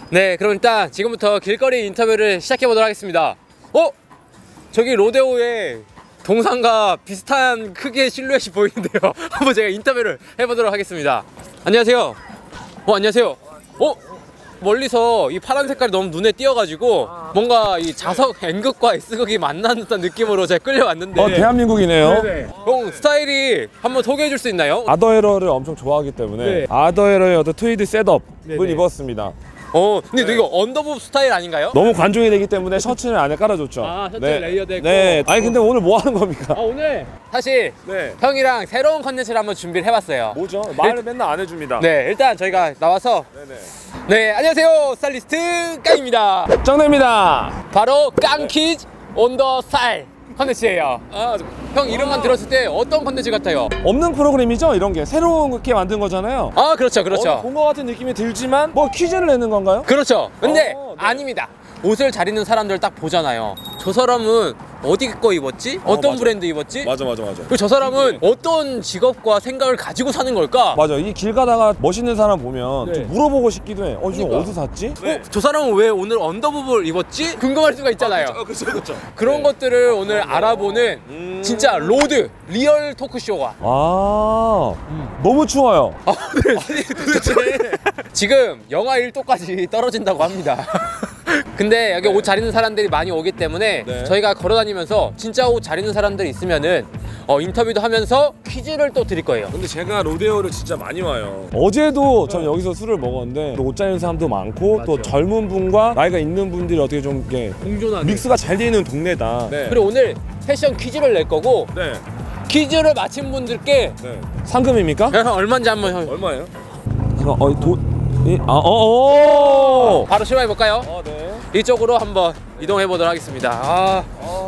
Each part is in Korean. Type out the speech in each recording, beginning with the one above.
네, 그럼 일단 지금부터 길거리 인터뷰를 시작해보도록 하겠습니다. 저기 로데오에 동상과 비슷한 크기의 실루엣이 보이는데요. 한번 제가 인터뷰를 해보도록 하겠습니다. 안녕하세요. 안녕하세요. 멀리서 이 파란 색깔이 너무 눈에 띄어가지고 뭔가 이 자석 N극과 S극이 만난 듯한 느낌으로 제가 끌려왔는데 대한민국이네요. 네네. 형 스타일이 한번 소개해줄 수 있나요? 아더에러를 엄청 좋아하기 때문에 네. 아더에러의 어떤 트위드 셋업을 네네. 입었습니다. 근데 이거 언더부브 스타일 아닌가요? 너무 관종이 되기 때문에 셔츠는 안에 깔아줬죠. 셔츠 레이어드 했고. 네. 아니 근데 오늘 뭐 하는 겁니까? 오늘 사실 형이랑 새로운 컨텐츠를 한번 준비를 해봤어요. 뭐죠? 말을 맨날 안 해줍니다. 네, 일단 저희가 나와서 네, 안녕하세요. 스타일리스트 깡입니다. 짱입니다. 바로 깡키즈 온 더 스타일 컨텐츠예요. 형 이름만 들었을 때 어떤 컨텐츠 같아요? 없는 프로그램이죠? 이런 게 새롭게 만든 거잖아요. 그렇죠. 본 것 같은 느낌이 들지만 뭐 퀴즈를 내는 건가요? 그렇죠. 근데 네. 아닙니다. 옷을 잘 입는 사람들 딱 보잖아요. 저 사람은 어디 거 입었지? 어떤 맞아. 브랜드 입었지? 맞아. 그리고 저 사람은 어떤 직업과 생각을 가지고 사는 걸까? 맞아. 이 길 가다가 멋있는 사람 보면 좀 물어보고 싶기도 해. 지금 그러니까. 어디서 샀지? 저 사람은 왜 오늘 언더부브를 입었지? 궁금할 수가 있잖아요. 그렇죠. 그런 것들을 오늘 알아보는 진짜 로드 리얼 토크쇼가 너무 추워요. 지금 영하 1도까지 떨어진다고 합니다. 근데 여기 옷 잘 입는 사람들이 많이 오기 때문에 저희가 걸어다니면서 진짜 옷 잘 입는 사람들이 있으면은 인터뷰도 하면서 퀴즈를 또 드릴 거예요. 근데 제가 로데오를 진짜 많이 와요. 어제도 전 여기서 술을 먹었는데 옷 잘 입는 사람도 많고 또 젊은 분과 나이가 있는 분들이 어떻게 좀 이렇게 공존하게 믹스가 잘 되는 동네다. 그리고 오늘 패션 퀴즈를 낼 거고 퀴즈를 맞힌 분들께 상금입니까? 얼마인지 한번 형 얼마예요? 바로 실험해 볼까요? 네. 이쪽으로 한번 이동해 보도록 하겠습니다.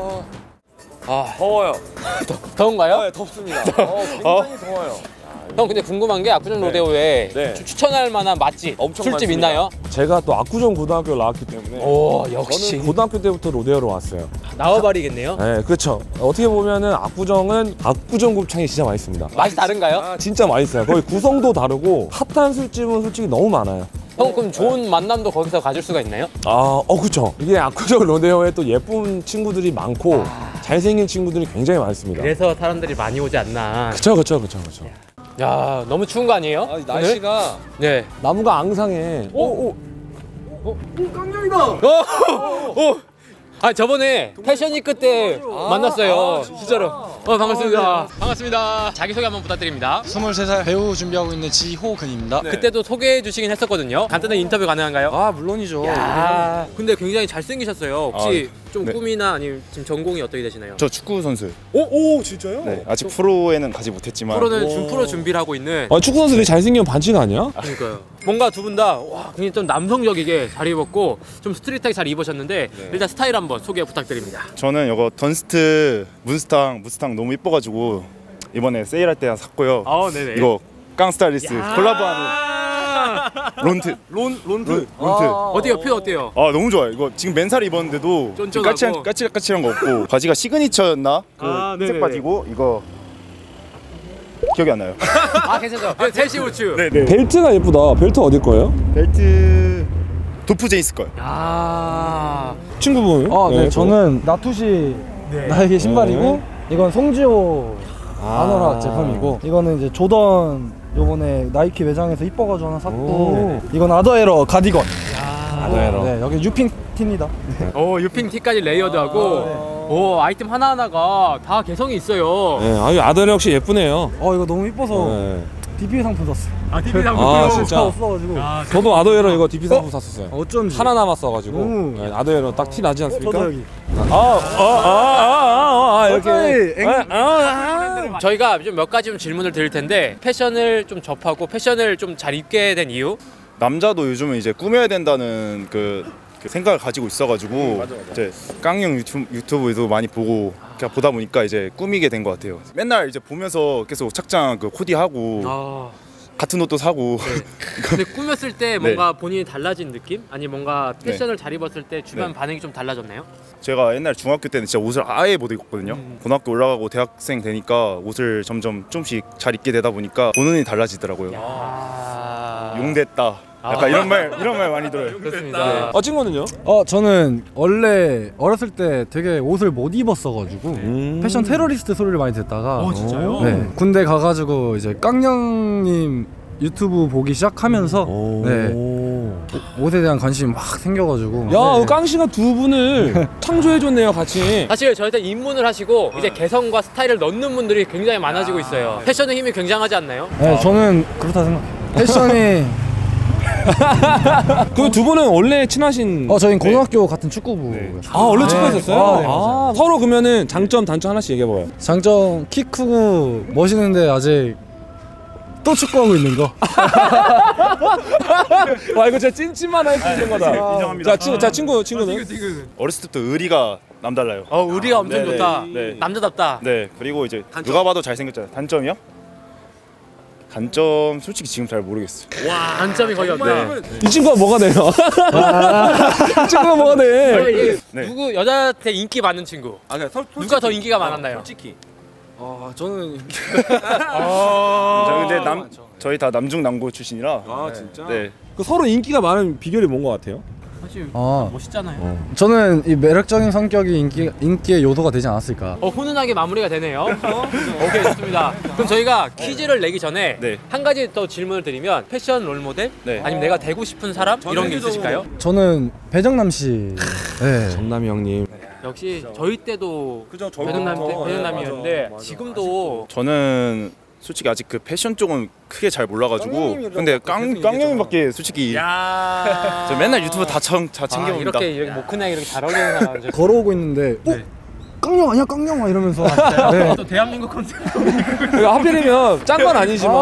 더워요. 더운가요? 네, 덥습니다. 굉장히 더워요. 형 근데 궁금한 게 압구정 로데오에 추천할 만한 맛집, 엄청 술집 많습니다. 있나요? 제가 또 압구정 고등학교를 나왔기 때문에 역시 저는 고등학교 때부터 로데오로 왔어요. 나와버리겠네요. 네, 그렇죠. 어떻게 보면은 압구정은 압구정 곱창이 진짜 맛있습니다. 맛이 다른가요? 진짜 맛있어요. 거의 구성도 다르고 핫한 술집은 솔직히 너무 많아요. 형 그럼 좋은 만남도 거기서 가질 수가 있나요? 그쵸. 이게 압구정 로데오에 또 예쁜 친구들이 많고 잘생긴 친구들이 굉장히 많습니다. 그래서 사람들이 많이 오지 않나. 그쵸. 야 너무 추운 거 아니에요? 날씨가 네. 나무가 앙상해. 저번에 패션위크 때 만났어요. 진짜로. 반갑습니다. 자기소개 한번 부탁드립니다. 23살 배우 준비하고 있는 지호근입니다. 그때도 소개해 주시긴 했었거든요. 간단한 인터뷰 가능한가요? 물론이죠. 근데 굉장히 잘생기셨어요. 혹시 좀 꿈이나 아니면 지금 전공이 어떻게 되시나요? 저 축구 선수. 진짜요? 네, 아직 프로에는 가지 못했지만 프로는 프로 준비를 하고 있는. 축구 선수들이 잘생기면 반칙 아니야? 그러니까요. 뭔가 두 분 다 굉장히 좀 남성적이게 잘 입었고 좀 스트릿하게 잘 입으셨는데 일단 스타일 한번 소개 부탁드립니다. 저는 이거 던스트 무스탕 너무 이뻐가지고 이번에 세일할 때 샀고요. 네네. 이거 깡 스타일리스트 콜라보하는 론트. 어때요? 표 어때요? 너무 좋아요. 이거 지금 맨살 입었는데도 쫀쫀하고. 까칠까칠한 거 없고 바지가 시그니처였나? 색 바지고 이거 기억이 안 나요. 괜찮죠? 첼시 우츠. 네. 벨트가 예쁘다. 벨트 어디 거예요? 벨트 도프 제이스 거요. 친구분? 네, 저는 나투시 나에게 신발이고 이건 송지호 아노락 제품이고 이거는 이제 조던 요번에 나이키 매장에서 이뻐가지고 하나 샀고 이건 아더에러 가디건. 아더에러. 네, 여기 유핑 티입니다. 유핑 티까지 레이어드하고 아이템 하나하나가 다 개성이 있어요. 아더에러 역시 예쁘네요. 이거 너무 이뻐서 DP 상품 샀어요. DP 상품. 진짜 없어가지고. 저도 아더에러 이거 DP 상품 샀었어요. 어쩐지. 하나 남았어가지고 아더에러 딱 티 나지 않습니까? 저도 여기. 이렇게. 저희가 좀 몇 가지 좀 질문을 드릴 텐데 패션을 좀 접하고 패션을 좀 잘 입게 된 이유? 남자도 요즘은 이제 꾸며야 된다는 그 생각을 가지고 있어가지고 이제 깡형 유튜브에도 많이 보고 보다 보니까 이제 꾸미게 된 것 같아요. 맨날 이제 보면서 계속 착장 코디하고 같은 옷도 사고. 근데 꾸몄을 때 뭔가 본인이 달라진 느낌? 아니 뭔가 패션을 잘 입었을 때 주변 반응이 좀 달라졌나요? 제가 옛날 중학교 때는 진짜 옷을 아예 못 입었거든요. 고등학교 올라가고 대학생 되니까 옷을 점점 조금씩 잘 입게 되다 보니까 보는 이 달라지더라고요. 용됐다. 약간 이런 말 많이 들어요. 그렇습니다. 친구는요? 저는 원래 어렸을 때 되게 옷을 못 입었어가지고 패션 테러리스트 소리를 많이 듣다가 진짜요? 네, 군대 가가지고 이제 깡냥님 유튜브 보기 시작하면서 네, 옷에 대한 관심이 막 생겨가지고 야, 깡씨가 두 분을 창조해줬네요, 같이. 사실 저한테 입문을 하시고 이제 개성과 스타일을 넣는 분들이 굉장히 많아지고 있어요. 패션의 힘이 굉장하지 않나요? 네, 저는 그렇다 생각해요. 패션이 그 두 분은 원래 친하신. 저희는 고등학교 같은 축구부. 원래 축구했었어요? 네, 맞아요. 서로 그러면은 장점, 단점 하나씩 얘기해봐요. 장점 키 크고 멋있는데 아직 또 축구하고 있는 거. 와, 이거 진짜 찐찐만 할 수 있는 거다. 인정합니다. 친구는? 어렸을 때부터 의리가 남달라요. 의리가 엄청 네네. 좋다. 네. 남자답다. 네, 그리고 이제 누가 봐도 잘생겼잖아요. 단점이요? 단점 솔직히 지금 잘 모르겠어요. 와, 단점이 거의 없네. 이 친구가 뭐가 돼요? 이 친구가 뭐가 돼? 네. 누구 여자한테 인기 많은 친구? 누가 더 인기가 많았나요? 솔직히. 저는 근데 저희 다 남중남고 출신이라. 진짜? 네. 그 서로 인기가 많은 비결이 뭔 것 같아요? 사실 아. 멋있잖아요. 저는 이 매력적인 성격이 인기의 요소가 되지 않았을까. 훈훈하게 마무리가 되네요. 오케이, 좋습니다. 그럼 저희가 퀴즈를 내기 전에 네. 한 가지 더 질문을 드리면 패션 롤모델? 네. 아니면 내가 되고 싶은 사람? 이런 게 있으실까요? 저는 배정남 씨. 네. 정남이 형님. 역시 저희 때도 저희 배정남이었는데 지금도 저는 솔직히 아직 그 패션 쪽은 크게 잘 몰라가지고. 근데 깡형님밖에 솔직히 저 맨날 유튜브 다 챙겨봅니다. 이렇게 모크나게 이렇게 잘 어울리는 사람 걸어오고 있는데 깡령 아니야 깡령아 이러면서. 네. 또 대한민국 컨셉 하필이면 짠 건 아니지만.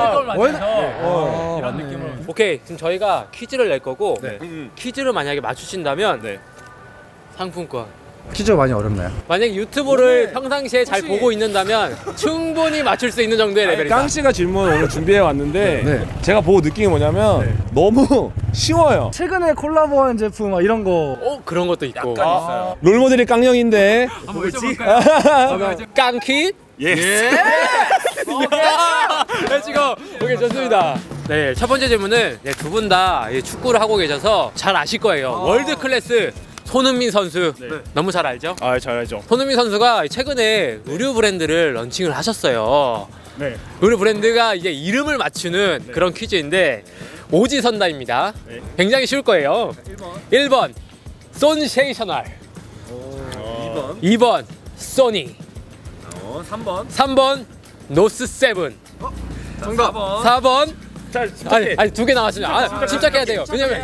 이런 느낌으로. 오케이, 지금 저희가 퀴즈를 낼 거고 퀴즈를 만약에 맞추신다면 네. 상품권. 퀴즈가 많이 어렵나요? 만약 유튜브를 평상시에 잘 보고 있는다면 충분히 맞출 수 있는 정도의 레벨이다. 깡씨가 질문 오늘 준비해 왔는데 네. 제가 보고 느낀 게 뭐냐면 너무 쉬워요. 최근에 콜라보한 제품 막 이런 거. 그런 것도 있고. 롤모델이 깡형인데 깡퀴? 예. 렛츠고. 오케이, 좋습니다. 네, 첫 번째 질문은 두 분 다 축구를 하고 계셔서 잘 아실 거예요. 월드 클래스 손흥민 선수. 너무 잘 알죠? 잘 알죠. 손흥민 선수가 최근에 의류 브랜드를 런칭을 하셨어요. 네. 의류 브랜드가 이제 이름을 맞추는 그런 퀴즈인데 오지선다입니다. 굉장히 쉬울 거예요. 1번 손세이셔널, 2번 소니, 3번 노스7, 정답. 4번 아니 두 개 나왔습니다. 침착해야 돼요. 왜냐면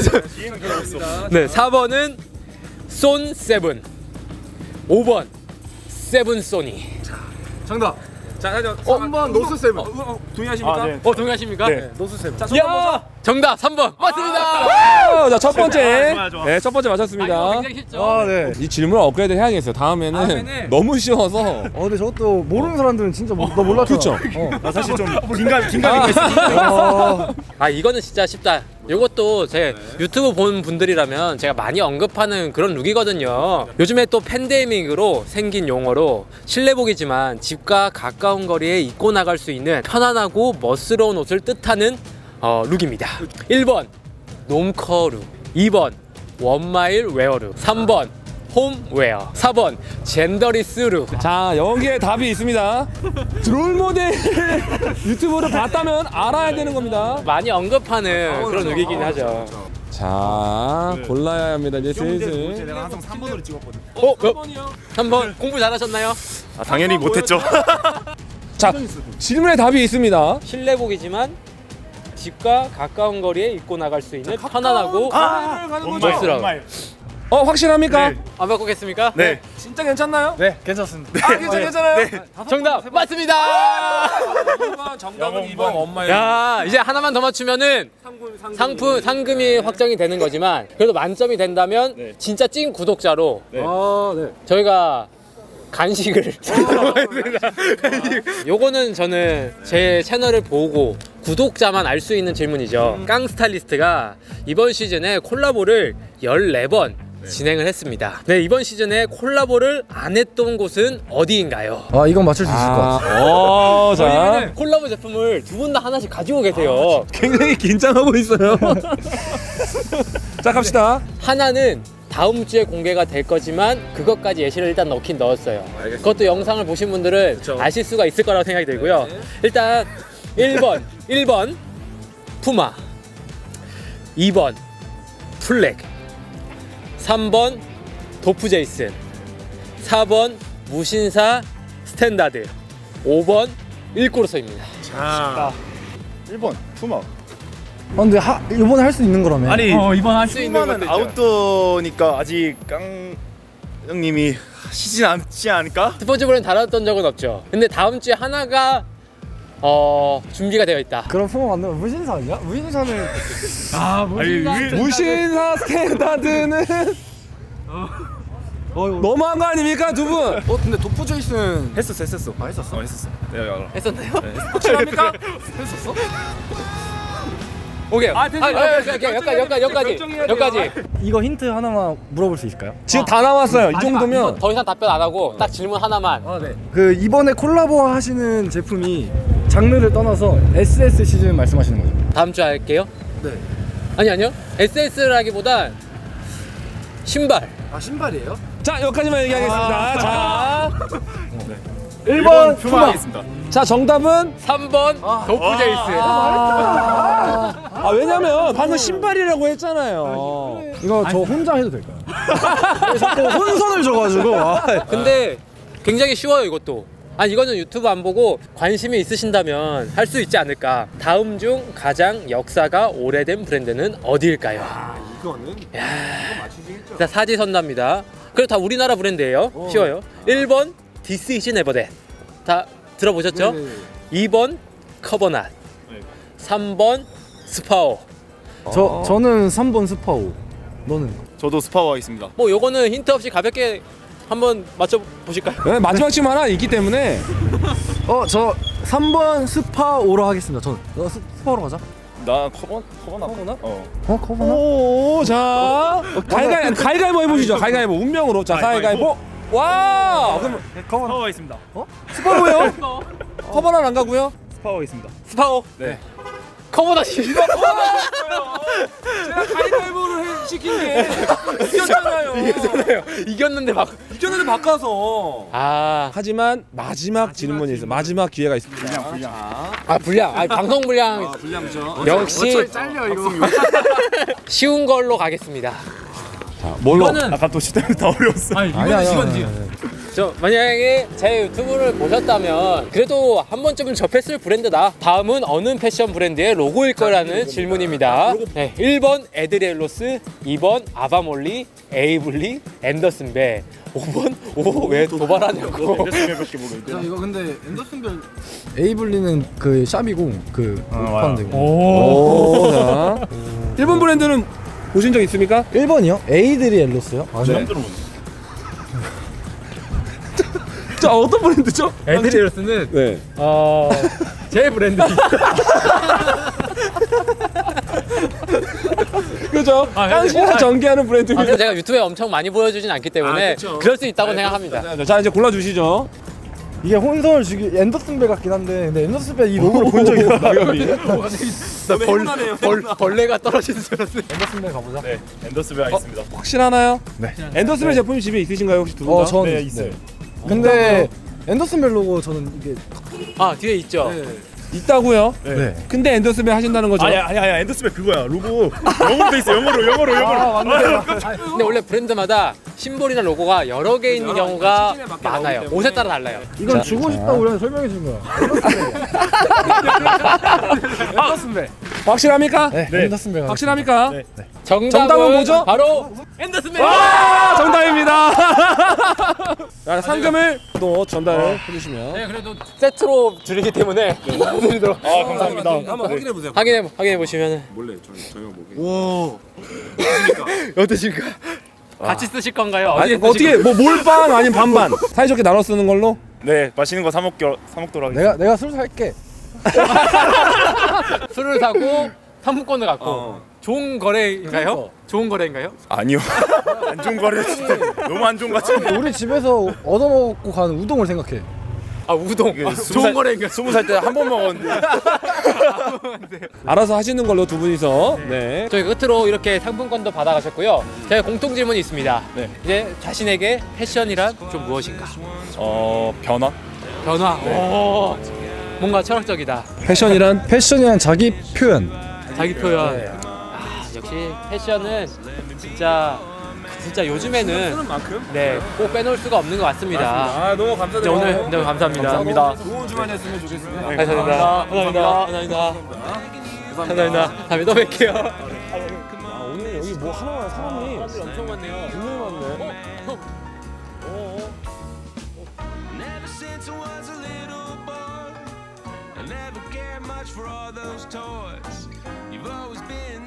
네, 4번은 손7, 5번 세븐소니. 정답. 자, 3번 노스7. 동의하십니까? 네. 동의하십니까? 네. 노스7. 야! 정답 3번 맞습니다. 자, 첫 번째. 좋아. 네, 첫 번째 이거 맞췄습니다. 굉장히 쉽죠? 네. 이 질문을 업그레이드 해야겠어요. 다음에는 너무 쉬워서. 근데 저것도 모르는 사람들은 진짜 너 몰랐잖아. 그렇죠. 사실 좀 긴감이 있어요. 이거는 진짜 쉽다. 이것도 제 유튜브 본 분들이라면 제가 많이 언급하는 그런 룩이거든요. 요즘에 또 팬데믹으로 생긴 용어로 실내복이지만 집과 가까운 거리에 입고 나갈 수 있는 편안하고 멋스러운 옷을 뜻하는 룩입니다. 1번 놈커 룩, 2번 원마일 웨어 룩, 3번 홈웨어, 4번 젠더리스 룩. 자, 여기에 답이 있습니다. 롤모델 유튜브를 봤다면 알아야 되는 겁니다. 많이 언급하는 그런 룩이긴 하죠. 자, 골라야 합니다. 이제 슬슬. 내가 항상 3번으로 찍었거든. 3번 공부 잘하셨나요? 당연히 못했죠. 자, 질문에 답이 있습니다. 실내복이지만 집과 가까운 거리에 입고 나갈 수 있는 편안하고 멋스러운. 확실합니까? 안 바꾸겠습니까? 네. 진짜 괜찮나요? 네, 괜찮습니다. 괜찮아요? 정답 맞습니다. 1번 정답은 2번 엄마예요. 야, 이제 하나만 더 맞추면은 상금이 확정이 되는 거지만 그래도 만점이 된다면 진짜 찐 구독자로 네. 네. 저희가 간식을 요거는 저는 제 채널을 보고 구독자만 알 수 있는 질문이죠. 깡 스타일리스트가 이번 시즌에 콜라보를 14번 진행을 했습니다. 네, 이번 시즌에 콜라보를 안 했던 곳은 어디인가요? 아 이건 맞출 수 있을 것 같아. 자 저희는 콜라보 제품을 두 분 다 하나씩 가지고 계세요. 굉장히 긴장하고 있어요. 자 갑시다. 하나는 다음 주에 공개가 될 거지만 그것까지 예시를 일단 넣긴 넣었어요. 그것도 영상을 보신 분들은 아실 수가 있을 거라고 생각이 들고요. 일단 1번 푸마, 2번 플렉, 3번 도프 제이슨, 4번 무신사 스탠다드, 5번 일코르소입니다. 자 1번 푸마. 근데 이번에 할 수 있는 거라며. 아니 이번 할 수 있는 푸마는 것도 있죠. 아웃도어니까 아직 형님이 하시진 않지 않을까? 스포츠볼은 다뤘던 적은 없죠. 근데 다음 주에 하나가 준비가 되어 있다. 그럼 푸마 만들면 무신사 아니야? 무신사는 무신사 스탠다드는 너무한 거 아닙니까 두 분? 근데 도프 제이슨 했었어. 했었어? 했었어. 내가 했었나요? 확실합니까? 했었어? 오케이. 됐어요. 여기까지. 이거 힌트 하나만 물어볼 수 있을까요? 지금 다 나왔어요. 이 정도면 더 이상 답변 안 하고 딱 질문 하나만. 그 이번에 콜라보 하시는 제품이 장르를 떠나서 SS 시즌 말씀하시는 거죠? 다음 주에 할게요. 네. 아니요. SS라기보단 신발. 아 신발이에요? 자 여기까지만 얘기하겠습니다. 자 1번 푸마 하겠습니다. 자 정답은 3번 도프 제이슨. 왜냐면 방금 신발이라고 했잖아요. 이거 저 혼자 해도 될까요? 자꾸 혼선을 줘가지고 근데 굉장히 쉬워요 이것도. 이거는 유튜브 안 보고 관심이 있으신다면 할 수 있지 않을까. 다음 중 가장 역사가 오래된 브랜드는 어디일까요? 이거는 자, 사지선답니다. 그리고 다 우리나라 브랜드예요. 쉬워요. 1번 This is never dead. 다 들어보셨죠? 2번 커버낫, 3번 스파오. 저는 3번 스파오. 너는? 저도 스파워 하겠습니다. 뭐 요거는 힌트 없이 가볍게 한번 맞춰 보실까요? 네, 마지막 질문 하나 있기 때문에 저 3번 스파오로 하겠습니다. 저는 스파오로 가자. 나 커버나? 커버나? 오자 가위가위보 해보시죠. 가위가위보 운명으로. 자 가위가위보. 와 그럼 스파워 하겠습니다. 스파로요? 커버는 안 가고요. 스파워 하겠습니다. 스파오. 네. 커버낫이. 제가 가위가위보를 시킨 게 이겼잖아요. 이겼는데 막. 이겼는데 바꿔서. 하지만 마지막 질문이 있어요. 마지막 기회가 있습니다. 불량. 방송 불량. 불량이죠. 역시 쉬운 걸로 가겠습니다. 뭘로? 아까 또 시대는 다 어려웠어. 아니야. 저 만약에 제 유튜브를 보셨다면 그래도 한 번쯤은 접했을 브랜드다. 다음은 어느 패션 브랜드의 로고일 거라는 질문입니다. 네, 1번 에드렐로스, 2번 아바몰리, 에이블리, 앤더슨벨, 5번 왜 도발하냐고. 이거 근데 앤더슨벨 에이블리는 그 샵이고 그 파는 데고. 자 1번 브랜드는 보신 적 있습니까? 1번이요? 에이드리 엘로스요? 네. 자 어떤 브랜드죠? 에드렐로스는 네. 제 브랜드. 그죠? 깐신을 전개하는 브랜드입니다. 근데 제가 유튜브에 엄청 많이 보여주진 않기 때문에 그럴 수 있다고 생각합니다. 자 이제 골라주시죠. 이게 혼선을 주기 앤더슨벨 같긴 한데 근데 앤더슨벨 이 로고를 본 적이 없어. 벌레가 떨어지는 줄 알았어요. 앤더슨벨 가보자. 네, 엔더스벨 하겠습니다. 확실하나요? 네. 엔더스벨 제품이 집에 있으신가요 혹시 두 분 다? 저는 네, 있어요. 근데 앤더슨벨 로고 저는 이게 뒤에 있죠. 있다고요? 네. 근데 엔더스벨 하신다는 거죠? 아니야, 엔더스벨 그거야. 로고 영어로 돼 있어. 영어로. 근데 원래 브랜드마다 심볼이나 로고가 여러 개 있는 경우가 많아요. 옷에 따라 달라요. 이건 주고 싶다고 우리한테 설명해 준 거야. 앤더슨벨. 확실합니까? 네. 앤더슨벨 가자. 확실합니까? 네. 정답은 뭐죠? 바로 앤더슨벨. 와 정답입니다. 자, 상금을 또 전달을 해주시면 네, 그래도 세트로 드리기 때문에 드리도록. 감사합니다. 한번 확인해 보세요. 확인해 보시면은 몰래 저녁 먹게. 오. 어떠신가? 같이 쓰실 건가요? 아니 어떻게 뭐 몰빵 아니면 반반 사이좋게 나눠 쓰는 걸로? 네, 맛있는 거 사 먹도록 하겠습니다. 내가 술 살게. 술을 사고 상품권을 갖고. 좋은 거래인가요? 그러니까. 좋은 거래인가요? 아니요. 안 좋은 거래 진짜. 너무 안 좋은 것 같은데. 우리 집에서 얻어먹고 가는 우동을 생각해. 아 우동. 이게 아, 스무 좋은 살- 거래인가요? 20살 때 한 번 먹었는데. 알아서 하시는 걸로 두 분이서. 네. 저희 끝으로 이렇게 상품권도 받아가셨고요. 제가 공통 질문이 있습니다. 네. 이제 자신에게 패션이란 좀 무엇인가? 변화? 변화. 오, 뭔가 철학적이다. 패션이란 자기 표현. 자기 표현. 아, 역시 패션은 진짜 요즘에는 네, 꼭 빼놓을 수가 없는 것 같습니다. 아 너무 진짜 감사드려요. 오늘 너무 감사합니다. 좋은 주말 됐으면 좋겠습니다. 감사합니다. 다음에 또 뵐게요. 아, 오늘 여기 뭐 하나만 사람이 엄청 많네요. 굉장히 많네. Never since I was a little boy, I never cared much for all those toys. You've always been